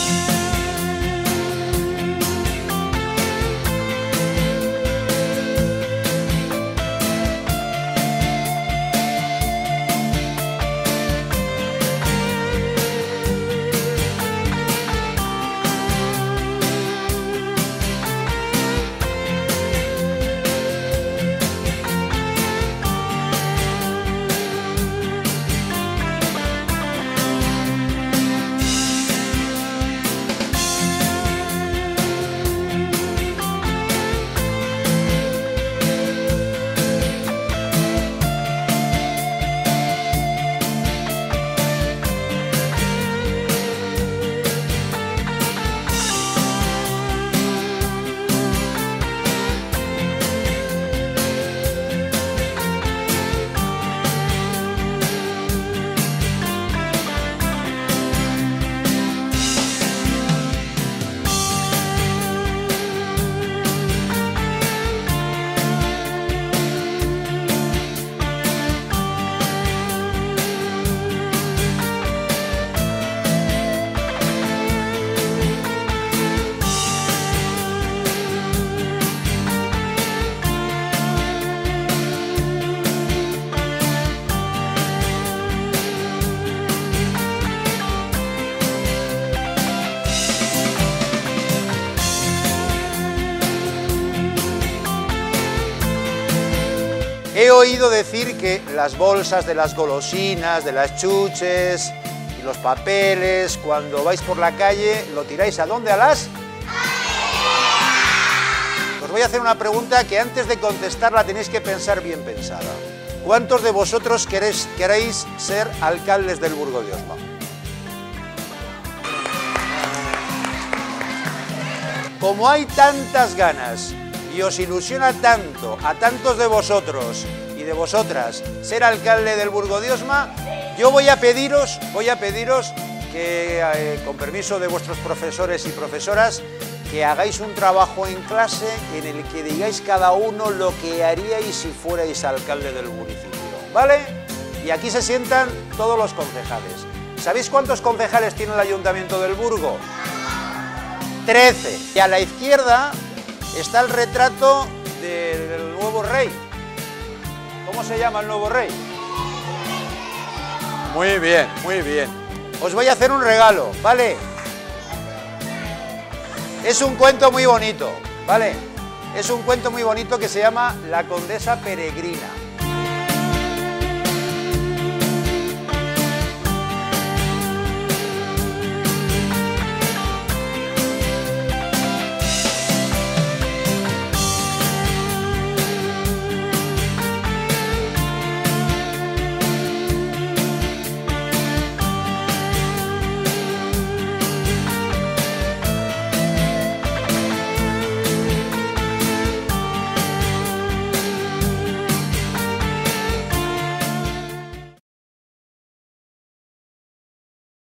He oído decir que las bolsas de las golosinas, de las chuches y los papeles, cuando vais por la calle, ¿lo tiráis a dónde? ¿A las? Os voy a hacer una pregunta que antes de contestarla tenéis que pensar bien pensada. ¿Cuántos de vosotros queréis ser alcaldes del Burgo de Osma? Como hay tantas ganas y os ilusiona tanto a tantos de vosotros y de vosotras ser alcalde del Burgo de Osma, yo voy a pediros que, con permiso de vuestros profesores y profesoras, que hagáis un trabajo en clase en el que digáis cada uno lo que haríais si fuerais alcalde del municipio, ¿vale? Y aquí se sientan todos los concejales. ¿Sabéis cuántos concejales tiene el Ayuntamiento del Burgo? 13. Y a la izquierda está el retrato del nuevo rey. ¿Cómo se llama el nuevo rey? Muy bien, muy bien. Os voy a hacer un regalo, ¿vale? Es un cuento muy bonito, ¿vale? Es un cuento muy bonito que se llama La Condesa Peregrina.